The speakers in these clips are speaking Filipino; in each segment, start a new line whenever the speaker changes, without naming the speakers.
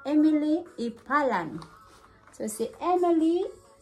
Emily Ipalan. So si Emily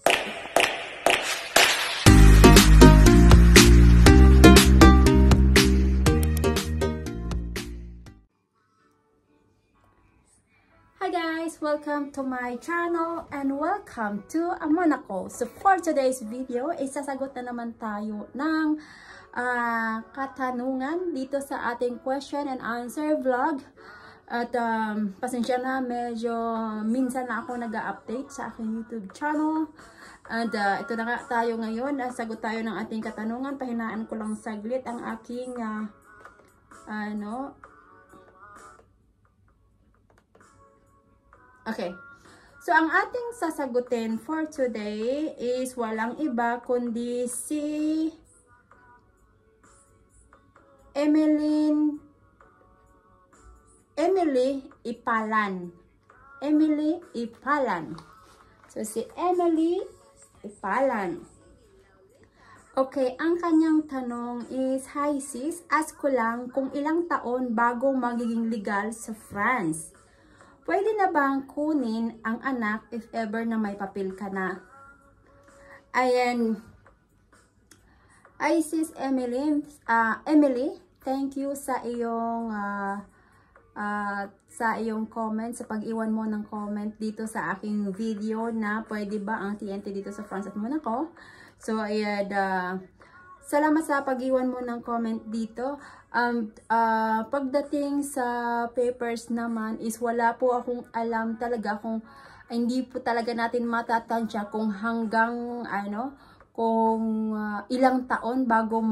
Hi guys! Welcome to my channel and welcome to Monaco. So for today's video, isasagot na naman tayo ng katanungan dito sa ating question and answer vlog. At pasensya na, medyo minsan na ako nag-update sa aking YouTube channel. And ito na nga tayo ngayon, sagot tayo ng ating katanungan. Pahinaan ko lang saglit ang aking Okay. So, ang ating sasagutin for today is walang iba kundi si Emily Ipalan. Emily Ipalan. So, si Emily Ipalan. Okay, ang kanyang tanong is, Hi sis, ask ko lang kung ilang taon bago magiging legal sa France. Pwede na bang kunin ang anak if ever na may papel ka na? Ayan. Ay sis Emily, Emily, thank you sa iyong comment, sa pag-iwan mo ng comment dito sa aking video na pwede ba ang TNT dito sa France at Monaco. So ayan, salamat sa pag-iwan mo ng comment dito. Pagdating sa papers naman is wala po akong alam talaga kung hindi po talaga natin matatansya kung hanggang kung ilang taon bago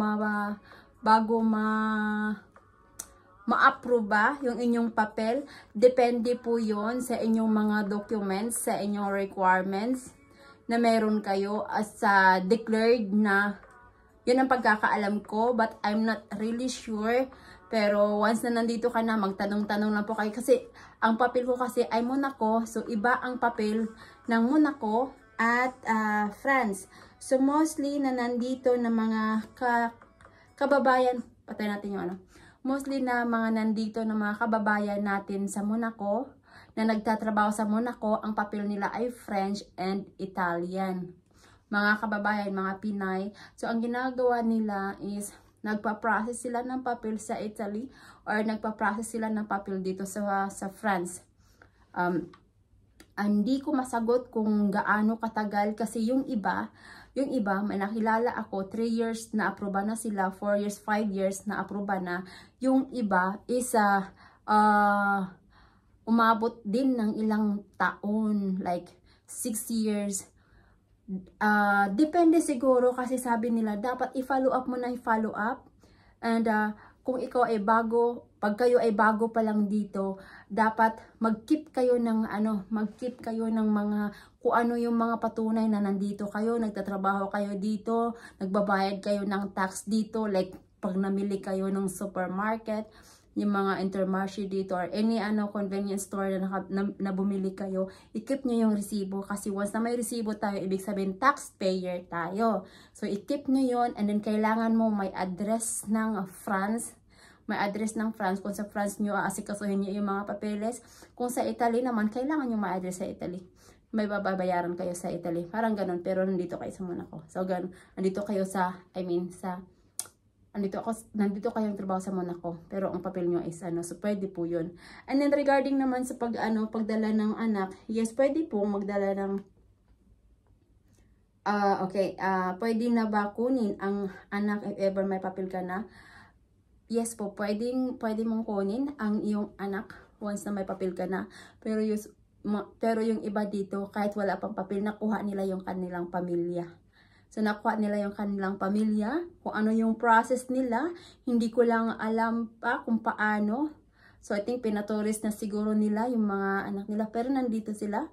ma-approve yung inyong papel. Depende po yon sa inyong mga documents, sa inyong requirements na meron kayo as declared na. Yun ang pagkakaalam ko, but I'm not really sure. Pero once na nandito ka na, magtanong-tanong lang po kayo. Kasi ang papel ko kasi ay Monaco. So iba ang papel ng Monaco at France. So mostly na nandito na mga kababayan, patay natin yung mostly na mga nandito na mga kababayan natin sa Monaco, na nagtatrabaho sa Monaco, ang papel nila ay French and Italian. Mga kababayan, mga Pinay. So, ang ginagawa nila is, nagpa-process sila ng papel sa Italy or nagpa-process sila ng papel dito sa France. Hindi ko masagot kung gaano katagal kasi yung iba, may nakilala ako, 3 years na aproba na sila, 4 years, 5 years na aproba na. Yung iba is, umabot din ng ilang taon, like 6 years. Depende siguro kasi sabi nila dapat i-follow up mo na i-follow up, and kung ikaw ay bago, pag kayo ay bago pa lang dito, dapat mag-keep kayo ng mga kung ano yung mga patunay na nandito kayo, nagtatrabaho kayo dito, nagbabayad kayo ng tax dito, like pag namili kayo ng supermarket, yung mga Intermarché dito or any convenience store na bumili kayo, i-keep nyo yung resibo kasi once na may resibo tayo, ibig sabihin taxpayer tayo. So i-keep nyo yun, and then kailangan mo may address ng France, kung sa France nyo aasikasuhin nyo yung mga papeles. Kung sa Italy naman, kailangan nyo may address sa Italy, may babayaran kayo sa Italy, parang ganun, pero nandito kayo sa Monaco. So ganun, nandito kayo nandito kayong trabaho sa Monaco, pero ang papel nyo is so pwede po yun. And then regarding naman sa pagdala ng anak, yes, pwede po magdala ng pwede na ba kunin ang anak if ever may papel ka na? Yes po, pwede mong kunin ang iyong anak once na may papel ka na, pero yung iba dito, kahit wala pang papel, nakuha nila yung kanilang pamilya. So, nakuha nila yung kanilang pamilya, kung ano yung process nila, hindi ko lang alam pa kung paano. So, I think pinatourist na siguro nila yung mga anak nila, pero nandito sila.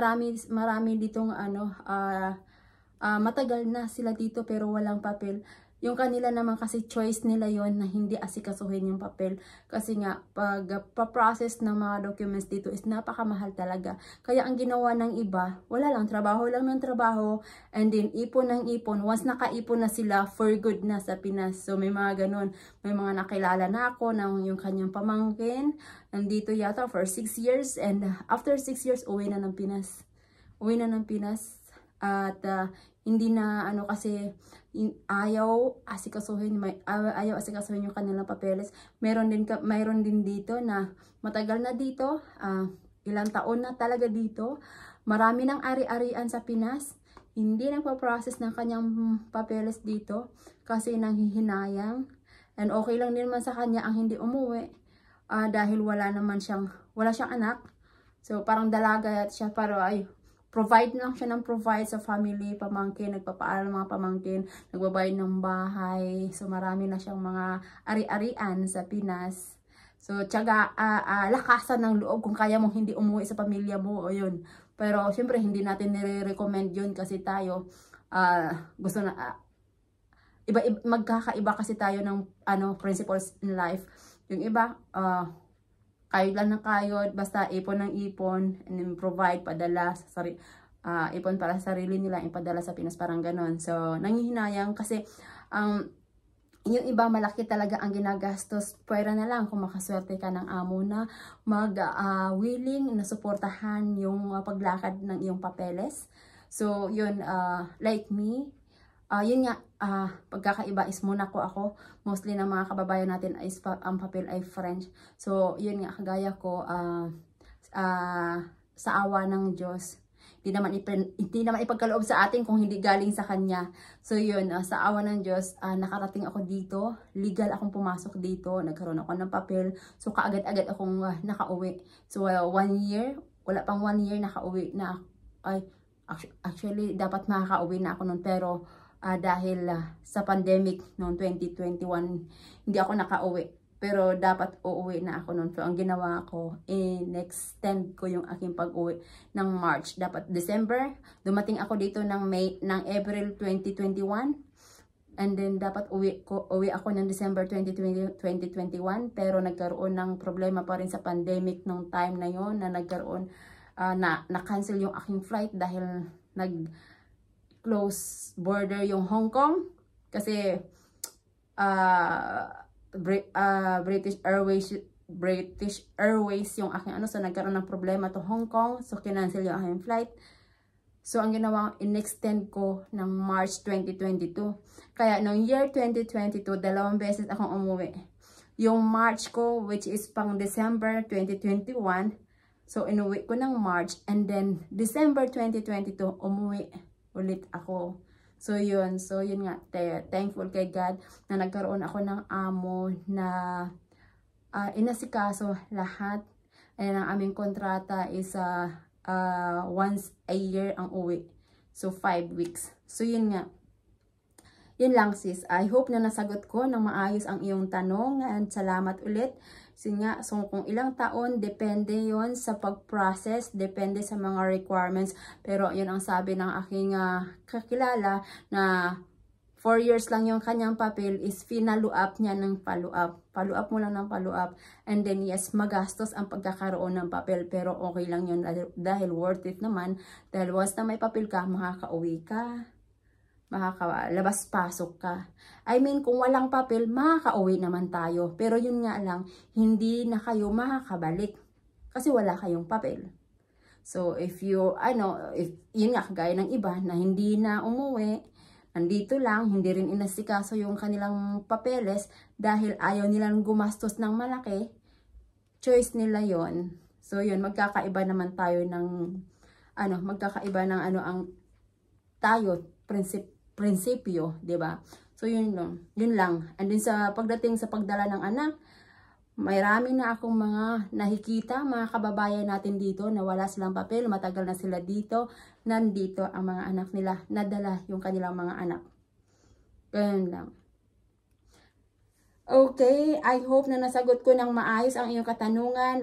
Marami ditong matagal na sila dito pero walang papel. Yung kanila naman kasi choice nila yon na hindi asikasuhin yung papel. Kasi nga, pag pa-process ng mga documents dito is napakamahal talaga. Kaya ang ginawa ng iba, wala lang, trabaho lang ng trabaho, and then ipon ng ipon. Once nakaipon na sila, for good na sa Pinas. So may mga ganun. May mga nakilala na ako ng yung kanyang pamangkin. Nandito yata for 6 years, and after 6 years, uwi na ng Pinas. Uwi na ng Pinas. At hindi na kasi ayaw asikasuhin yung kanilang papeles. Mayroon din dito na matagal na dito, ilang taon na talaga dito. Marami ng ari-arian sa Pinas. Hindi nagpa-process ng kanyang papeles dito kasi nanghihinayang. And okay lang din naman sa kanya ang hindi umuwi dahil wala siyang anak. So parang dalaga siya, pero provide lang siya ng provide sa family, pamangkin, nagpapaaral ng mga pamangkin, nagbabayad ng bahay. So marami na siyang mga ari-arian sa Pinas. So tiyaga, lakasan ng loob kung kaya mong hindi umuwi sa pamilya mo, o yun. Pero syempre hindi natin nire-recommend yun kasi tayo gusto na magkakaiba kasi tayo ng principles in life. Yung iba kayod lang ng kayod, basta ipon ng ipon, and then provide, padala sa ipon para sa sarili nila, ipadala sa Pinas, parang ganon. So, nanghihinayang kasi yung iba malaki talaga ang ginagastos. Pwera na lang kung makaswerte ka ng amo na willing na suportahan yung paglakad ng iyong papeles. So, yun, like me, yun nga, pagkakaiba is Monaco ako. Mostly ng mga kababayan natin ay ang papel ay French. So, yun nga, kagaya ko, sa awa ng Diyos, hindi naman ipagkaloob sa atin kung hindi galing sa Kanya. So, yun, sa awa ng Diyos, nakarating ako dito. Legal akong pumasok dito. Nagkaroon ako ng papel. So, kaagad-agad akong nakauwi. So, 1 year, wala pang 1 year, nakauwi na. Actually, dapat makakauwi na ako nun, pero dahil sa pandemic noong 2021, hindi ako nakauwi. Pero dapat uuwi na ako noon. So, ang ginawa ko, in-extend ko yung aking pag-uwi ng March. Dapat December. Dumating ako dito ng April 2021. And then, dapat uwi ako ng December 2021. Pero nagkaroon ng problema pa rin sa pandemic nung time na yon, na nagkaroon, na-cancel yung aking flight dahil close border yung Hong Kong kasi British Airways yung aking so nagkaroon ng problema to Hong Kong, so kinancel yung aking flight. So ang ginawa, in-extend ko ng March 2022. Kaya noong year 2022, 2 beses akong umuwi. Yung March ko, which is pang December 2021, so inuwi ko ng March, and then December 2022 umuwi ulit ako. So yun nga, thankful kay God na nagkaroon ako ng amo na inasikaso lahat. And ang aming kontrata is once a year ang uwi. So 5 weeks. So yun nga. Yun lang sis. I hope na nasagot ko ng maayos ang iyong tanong, and salamat ulit. So kung ilang taon, depende yon sa pag-process, depende sa mga requirements. Pero yun ang sabi ng aking kakilala na 4 years lang yung kanyang papel, is follow up niya ng follow up. Follow up mo lang ng follow up. And then yes, magastos ang pagkakaroon ng papel, pero okay lang yun dahil worth it naman. Dahil once na may papel ka, makakauwi ka, makakalabas-pasok ka. I mean, kung walang papel, makakauwi naman tayo. Pero yun nga lang, hindi na kayo makakabalik kasi wala kayong papel. So, if yun nga, kagaya ng iba na hindi na umuwi, nandito lang, hindi rin inasikaso yung kanilang papeles dahil ayaw nilang gumastos ng malaki, choice nila yon. So, yun, magkakaiba naman tayo ng, ang tayo, prinsipyo, 'di ba? So yun lang. And then sa pagdating sa pagdala ng anak, marami na akong mga nakikita, mga kababayan natin dito na wala silang papel, matagal na sila dito, nandito ang mga anak nila, nadala yung kanilang mga anak. Ganun lang. Okay, I hope na nasagot ko ng maayos ang iyong katanungan.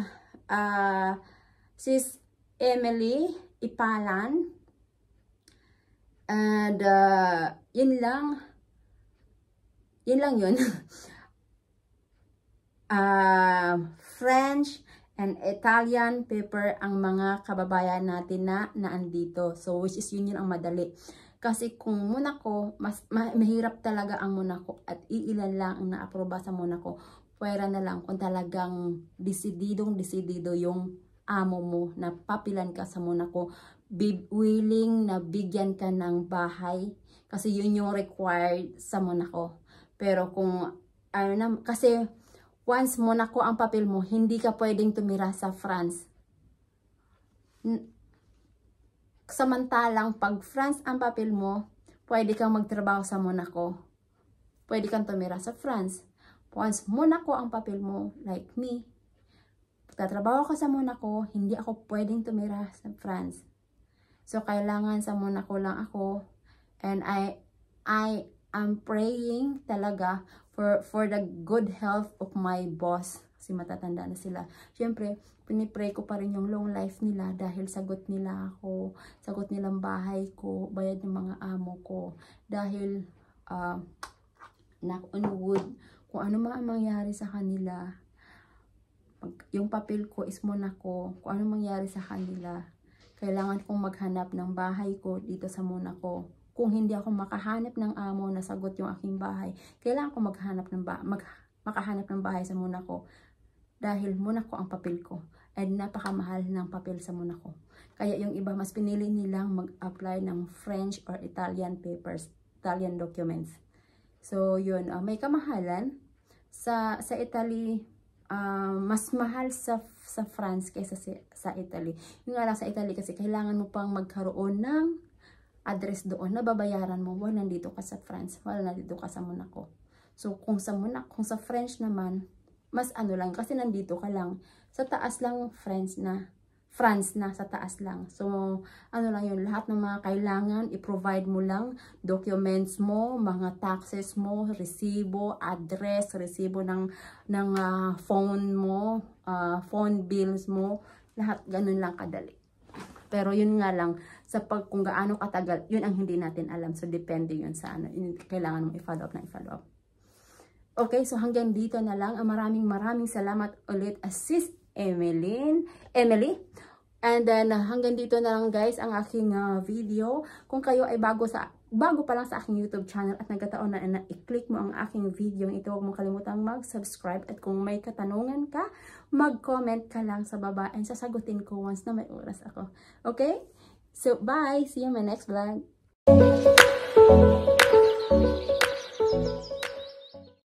Sis Emily Ipalan. And yun lang. Yun lang yun. French and Italian paper ang mga kababayan natin na naandito. So, which is yun ang madali. Kasi kung Monaco, mahirap talaga ang Monaco at iilan lang ang naaproba sa Monaco. Pwera na lang kung talagang desididong-desidido yung amo mo na papilan ka sa Monaco. Willing na bigyan ka ng bahay kasi yun yung required sa Monaco. Pero kung kasi once Monaco ang papel mo, hindi ka pwedeng tumira sa France. Samantalang pag France ang papel mo, pwede kang magtrabaho sa Monaco. Pwede kang tumira sa France. Once Monaco ang papel mo, like me, tatrabaho ka sa Monaco, hindi ako pwedeng tumira sa France. So, kailangan sa Monaco lang ako. And I am praying talaga for the good health of my boss. Kasi matatanda na sila. Siyempre, pinipray ko pa rin yung long life nila dahil sagot nila ako. Sagot nilang bahay ko, bayad ng mga amo ko. Dahil, knock on wood, kung ano mga mangyari sa kanila, yung papel ko is Monaco, kung ano mangyari sa kanila, kailangan kong maghanap ng bahay ko dito sa Monaco. Kung hindi ako makahanap ng amo na sagot yung aking bahay, kailangan ko makahanap ng bahay sa Monaco. Dahil Monaco ang papel ko. And napakamahal ng papel sa Monaco. Kaya yung iba, mas pinili nilang mag-apply ng French or Italian papers, Italian documents. So, yun. May kamahalan. Sa Italy, mas mahal sa France kaysa sa Italy. Yung nga lang sa Italy kasi kailangan mo pang magkaroon ng address doon na babayaran mo. Wala, nandito ka sa France. Wala, nandito ka sa Monaco. So, kung sa French naman, mas ano lang, kasi nandito ka lang. Sa taas lang, France na, sa taas lang. So, ano lang yun, lahat ng mga kailangan, i-provide mo lang, documents mo, mga taxes mo, resibo, address, resibo ng phone mo, phone bills mo, lahat ganun lang kadali. Pero yun nga lang, kung gaano katagal, yun ang hindi natin alam. So, depende yun sa ano, kailangan mong i-follow up. Okay, so hanggang dito na lang. Maraming salamat ulit, Sis Emily. And then, hanggang dito na lang guys ang aking video. Kung kayo ay bago pa lang sa aking YouTube channel at nagkataon na i-click mo ang aking video ito, huwag mong kalimutang mag-subscribe. At kung may katanungan ka, mag-comment ka lang sa baba and sasagutin ko once na may oras ako. Okay? So, bye! See you in my next vlog.